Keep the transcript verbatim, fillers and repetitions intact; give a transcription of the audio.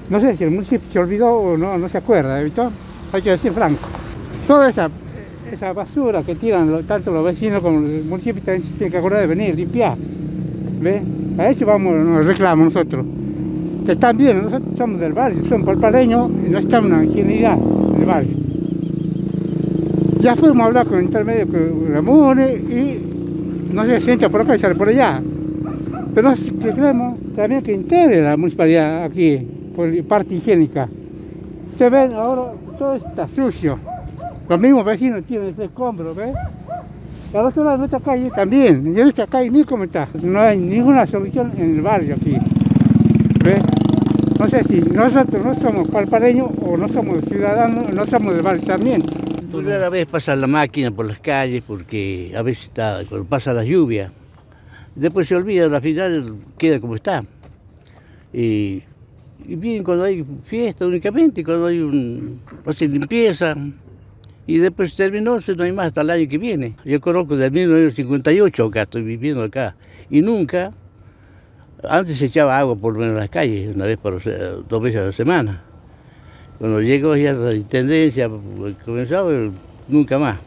No sé si el municipio se olvidó o no, no se acuerda, ¿visto? Hay que decir franco. Toda esa, esa basura que tiran lo- tanto los vecinos como el municipio también se tiene que acordar de venir, limpiar. ¿Ve? A eso vamos, nos reclamamos nosotros. Que están bien, nosotros somos del barrio, somos palpareños y no estamos en la ingenuidad del barrio. Ya fuimos a hablar con el intermedio con Ramón y no se sienta por acá y sale por allá. Pero nosotros queremos también que integre la municipalidad aquí, por parte higiénica. Ustedes ven, ahora todo está sucio. Los mismos vecinos tienen ese escombro, ¿ves? Y al otro lado de nuestra calle también. Y en esta calle, mira cómo está. No hay ninguna solución en el barrio aquí. ¿Ves? No sé si nosotros no somos palpareños o no somos ciudadanos, no somos del barrio Sarmiento. Rara vez pasa la máquina por las calles porque a veces está, cuando pasa la lluvia, después se olvida, al final queda como está. Y, y bien cuando hay fiesta únicamente, cuando hay un, hace limpieza, y después terminó, no hay más hasta el año que viene. Yo conozco del mil novecientos cincuenta y ocho acá, estoy viviendo acá, y nunca, antes se echaba agua por lo menos en las calles, una vez por dos veces a la semana. Cuando llegó ya la intendencia, comenzaba, nunca más.